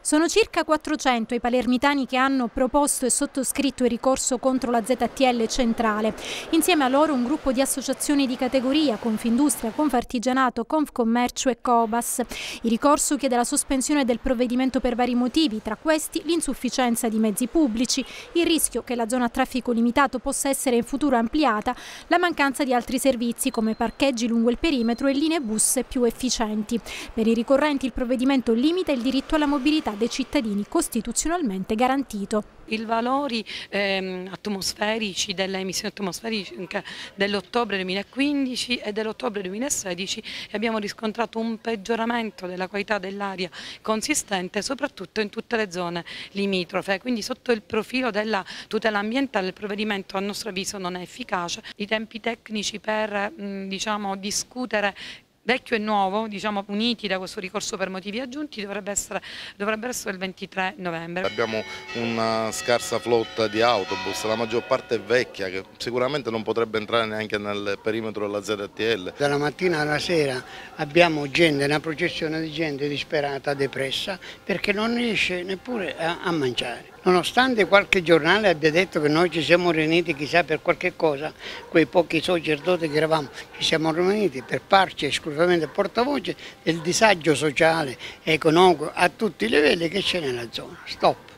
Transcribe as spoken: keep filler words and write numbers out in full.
Sono circa quattrocento i palermitani che hanno proposto e sottoscritto il ricorso contro la Z T L centrale. Insieme a loro un gruppo di associazioni di categoria, Confindustria, Confartigianato, Confcommercio e Cobas. Il ricorso chiede la sospensione del provvedimento per vari motivi, tra questi l'insufficienza di mezzi pubblici, il rischio che la zona a traffico limitato possa essere in futuro ampliata, la mancanza di altri servizi come parcheggi lungo il perimetro e linee bus più efficienti. Per i ricorrenti il provvedimento limita il diritto alla mobilità dei cittadini costituzionalmente garantito. I valori ehm, atmosferici delle emissioni atmosferiche dell'ottobre duemilaquindici e dell'ottobre duemilasedici abbiamo riscontrato un peggioramento della qualità dell'aria consistente soprattutto in tutte le zone limitrofe, quindi sotto il profilo della tutela ambientale il provvedimento a nostro avviso non è efficace. I tempi tecnici per mh, diciamo, discutere vecchio e nuovo, diciamo uniti da questo ricorso per motivi aggiunti, dovrebbe essere, dovrebbero essere il ventitré novembre. Abbiamo una scarsa flotta di autobus, la maggior parte è vecchia, che sicuramente non potrebbe entrare neanche nel perimetro della Z T L. Dalla mattina alla sera abbiamo gente, una processione di gente disperata, depressa, perché non riesce neppure a, a mangiare. Nonostante qualche giornale abbia detto che noi ci siamo riuniti chissà per qualche cosa, quei pochi sacerdoti che eravamo, ci siamo riuniti per farci esclusivamente portavoce del disagio sociale e economico a tutti i livelli che c'è nella zona. Stop.